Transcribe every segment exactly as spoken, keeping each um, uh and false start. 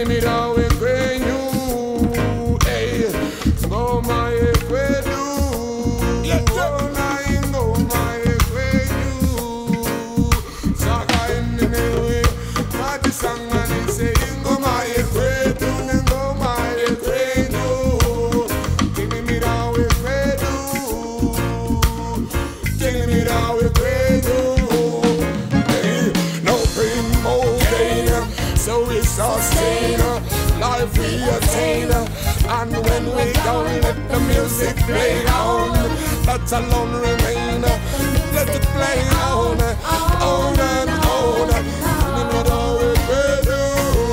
mira we kwenyu, hey, ngoma ye kwedu, ona ngoma ye kwenyu, saka inewe, mati sangani se ngoma ye kwedu, ngoma ye kwedu, kini mira we kwedu, kini mira we kwedu, hey, no pain, no gain. So we sustain, life we attain, and when we down, let the music play on. That alone remain. Let it play on, on and on. In the middle we play you.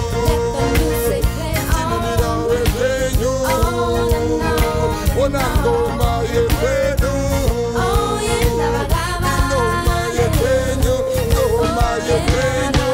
In the middle we play you. When I go my way do. Go my way do. Go my way do.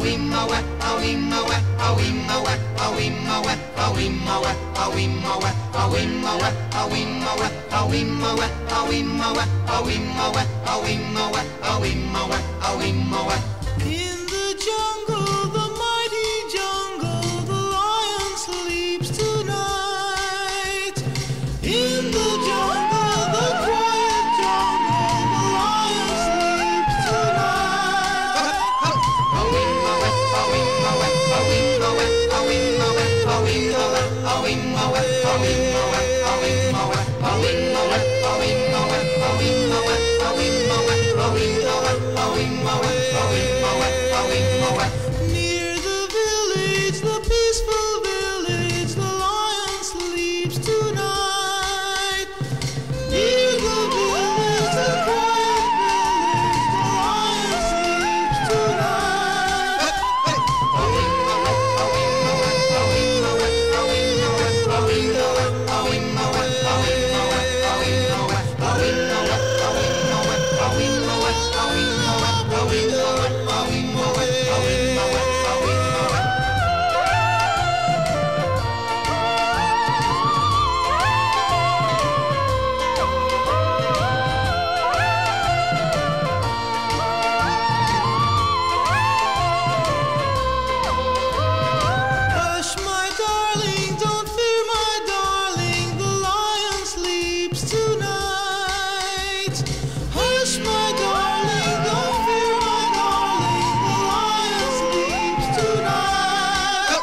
the jungle, the mighty jungle, the lion sleeps tonight. In the jungle, the quiet jungle, the lion sleeps tonight. Near the village, the peaceful village, the lion sleeps tonight. Near the village, the quiet village, the lion sleeps tonight. Hush, my darling, don't fear, my darling, the lion sleeps tonight. Hush, my darling, don't fear, my darling, the lion sleeps tonight.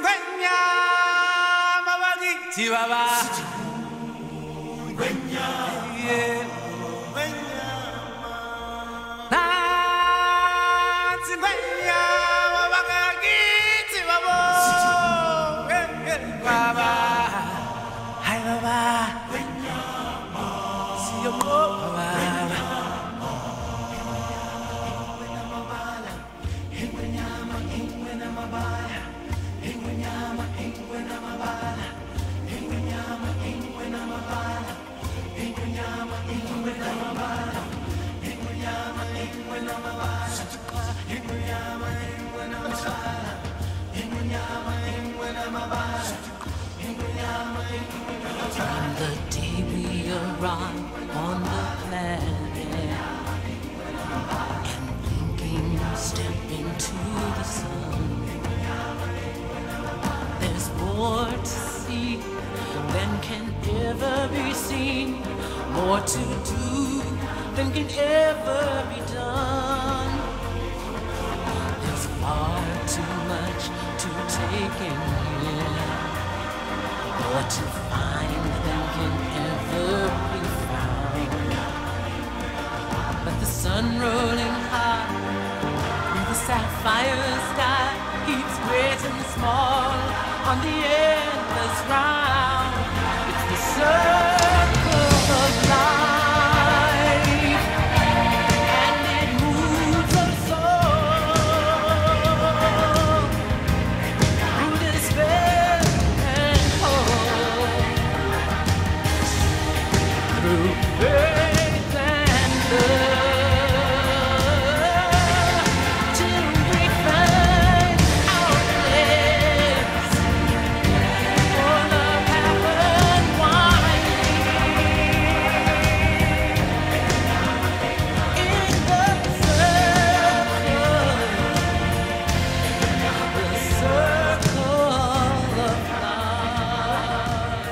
Chihuahua. Gwenya. From the day we arrived on the planet and blinking step into the sun, there's more to see than can ever be seen, more to do than can ever be done. There's far too much to take in here, more to find than can ever be found. But the sun rolling high through the sapphire sky keeps great and small on the endless round. It's the circle of life, and it moves us all through despair and hope, through faith and love, till we find our place. For love happened winding in the circle, the circle of life.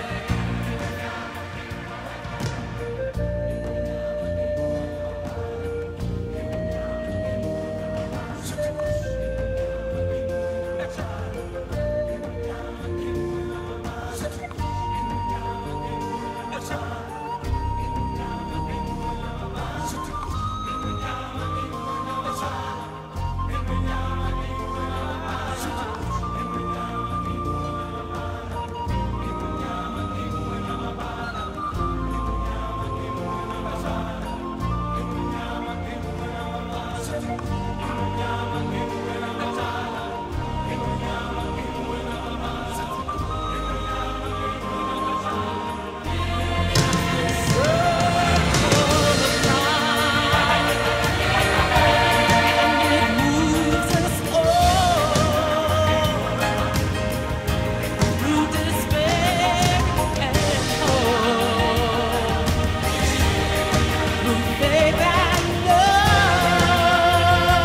Faith and love.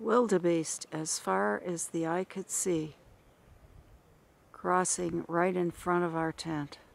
Wildebeest as far as the eye could see, crossing right in front of our tent.